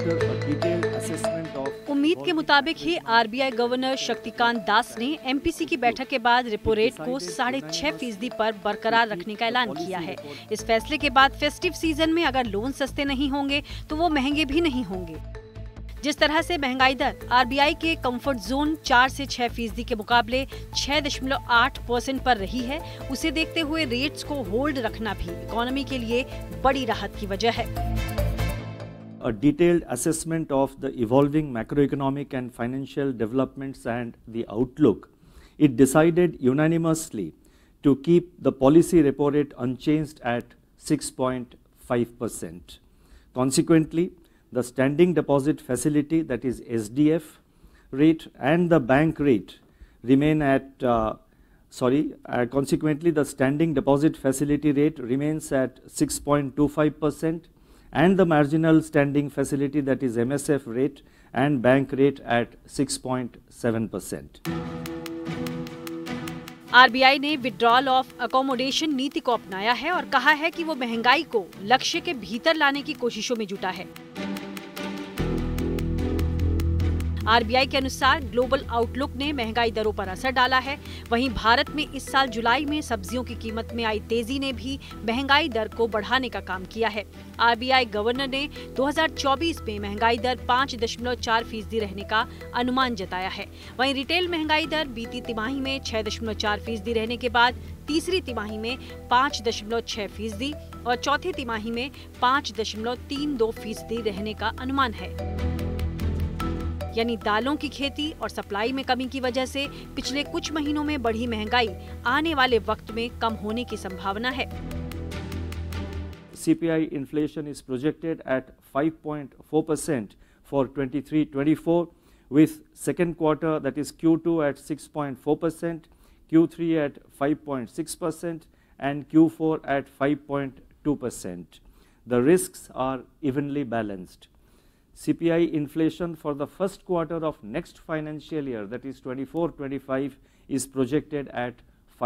after a detailed assessment of उम्मीद के मुताबिक ही आरबीआई गवर्नर शक्तिकांत दास ने एमपीसी की बैठक के बाद रेपो रेट को 6.5% पर बरकरार रखने का ऐलान किया है। इस फैसले के बाद फेस्टिव सीजन में अगर लोन सस्ते नहीं होंगे तो वो महंगे भी नहीं होंगे। जिस तरह से महंगाई दर आरबीआई के कंफर्ट जोन 4 से 6% के मुकाबले 6.8% पर रही है, उसे देखते हुए रेट्स को होल्ड रखना भी इकोनॉमी के लिए बड़ी राहत की वजह है। a detailed assessment of the evolving macroeconomic and financial developments and the outlook, it decided unanimously to keep the policy repo rate unchanged at 6.5%. Consequently, the standing deposit facility, that is SDF rate, and the bank rate remain at consequently the standing deposit facility rate remains at 6.25%, and the marginal standing facility, that is MSF rate, and bank rate at 6.7%. RBI ने withdrawal of accommodation नीति को अपनाया है और कहा है कि वो महंगाई को लक्ष्य के भीतर लाने की कोशिशों में जुटा है। आरबीआई के अनुसार ग्लोबल आउटलुक ने महंगाई दरों पर असर डाला है। वहीं भारत में इस साल जुलाई में सब्जियों की कीमत में आई तेजी ने भी महंगाई दर को बढ़ाने का काम किया है। आरबीआई गवर्नर ने 2024 में महंगाई दर 5.4% रहने का अनुमान जताया है। वहीं रिटेल महंगाई दर बीती तिमाही में 6.4% रहने के बाद तीसरी तिमाही में 5.6% और चौथी तिमाही में 5.32% रहने का अनुमान है। यानी दालों की खेती और सप्लाई में कमी की वजह से पिछले कुछ महीनों में बढ़ी महंगाई आने वाले वक्त में कम होने की संभावना है। CPI inflation is projected at 5.4% for 23-24, with second quarter, that is Q2, at 6.4%, Q3 at 5.6%, and Q4 at 5.2%. The risks are evenly balanced. CPI inflation for the first quarter of next financial year, that is 24-25, is projected at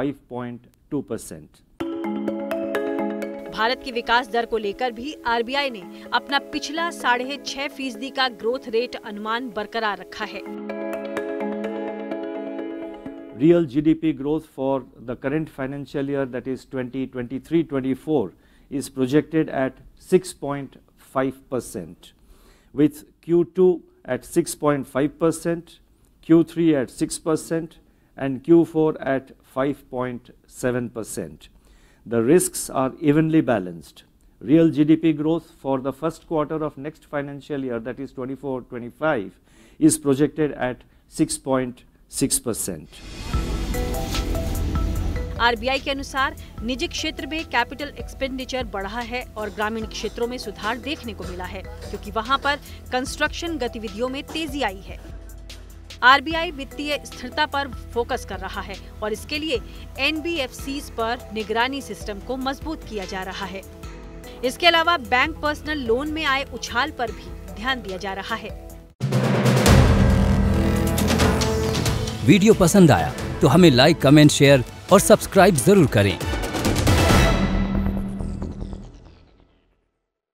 5.2%. Bharat की विकास दर को लेकर भी RBI ने अपना पिछला 6.5% का growth rate अनुमान बरकरार रखा है। Real GDP growth for the current financial year, that is 2023-24, is projected at 6.5%. with Q2 at 6.5%, Q3 at 6%, and Q4 at 5.7%. The risks are evenly balanced. Real GDP growth for the first quarter of next financial year, that is 24-25, is projected at 6.6%. RBI के अनुसार निजी क्षेत्र में capital expenditure बढ़ा है और ग्रामीण क्षेत्रों में सुधार देखने को मिला है, क्योंकि वहां पर कंस्ट्रक्शन गतिविधियों में तेजी आई है। आरबीआई वित्तीय स्थिरता पर फोकस कर रहा है और इसके लिए एनबीएफसीज पर निगरानी सिस्टम को मजबूत किया जा रहा है। इसके अलावा बैंक पर्सनल लोन में आए उछाल पर भी ध्यान दिया जा रहा है। वीडियो पसंद आया तो हमें लाइक, कमेंट, शेयर और सब्सक्राइब जरूर करें।